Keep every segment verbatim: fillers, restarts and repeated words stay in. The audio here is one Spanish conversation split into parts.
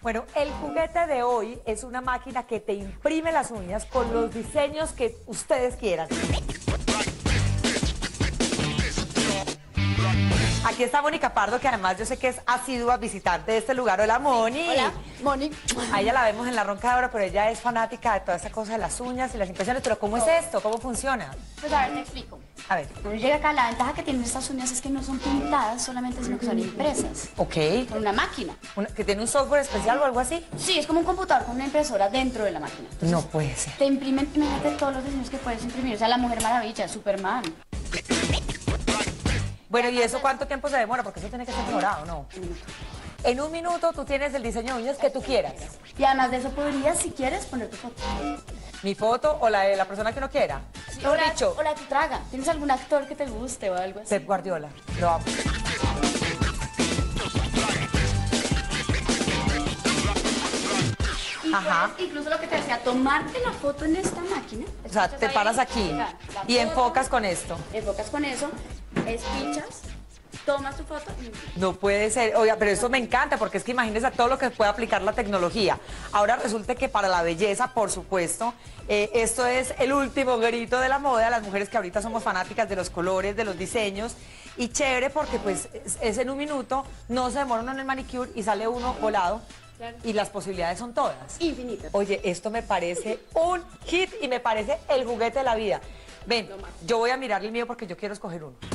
Bueno, el juguete de hoy es una máquina que te imprime las uñas con los diseños que ustedes quieran. Aquí está Mónica Pardo, que además yo sé que es asidua visitante de este lugar. Hola, Moni. Hola, Moni. A ella la vemos en la roncadora, pero ella es fanática de toda esa cosa de las uñas y las impresiones. Pero ¿cómo es esto? ¿Cómo funciona? Pues a ver, te explico. A ver. Cuando llega acá, la ventaja que tienen estas uñas es que no son pintadas solamente, sino que son impresas. Ok. Con una máquina. Una- ¿Que tiene un software especial o algo así? Sí, es como un computador con una impresora dentro de la máquina. Entonces, No puede ser. te imprimen, imagínate todos los diseños que puedes imprimir. O sea, la Mujer Maravilla, Superman. Bueno, ¿y eso cuánto tiempo se demora? Porque eso tiene que ser demorado, ¿no? En un minuto tú tienes el diseño de uñas que tú quieras. Y además de eso podrías, si quieres, poner tu foto. Mi foto o la de la persona que uno quiera. Sí, Lo o, la, dicho, o la de tu traga. ¿Tienes algún actor que te guste o algo así? Pep Guardiola. Lo amo. Y Ajá. puedes, incluso lo que te decía, tomarte la foto en esta máquina. O sea, Escuchas te ahí, paras aquí la y foto, enfocas con esto. Enfocas con eso, espichas, tomas tu foto y... No puede ser. Oiga, pero eso me encanta porque es que imagínese a todo lo que puede aplicar la tecnología. Ahora resulta que para la belleza, por supuesto, eh, esto es el último grito de la moda. Las mujeres que ahorita somos fanáticas de los colores, de los diseños. Y chévere porque pues es, es en un minuto, no se demora uno en el manicure y sale uno volado. Claro. Y las posibilidades son todas. Infinitas. Oye, esto me parece un hit y me parece el juguete de la vida. Ven, yo voy a mirar el mío porque yo quiero escoger uno.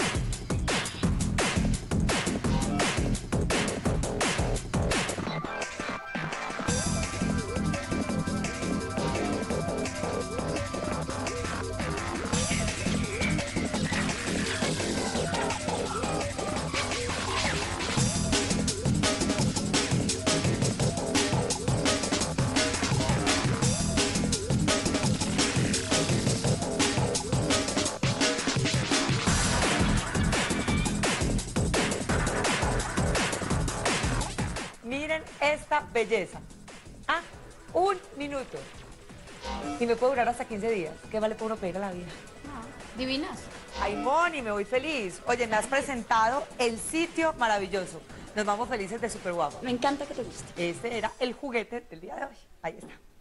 Miren esta belleza. Ah, un minuto. Y me puede durar hasta quince días. ¿Qué vale por uno pedir a la vida? Divinas. Ay, Moni, me voy feliz. Oye, me has presentado el sitio maravilloso. Nos vamos felices de Super Guapo. Me encanta que te guste. Este era el juguete del día de hoy. Ahí está.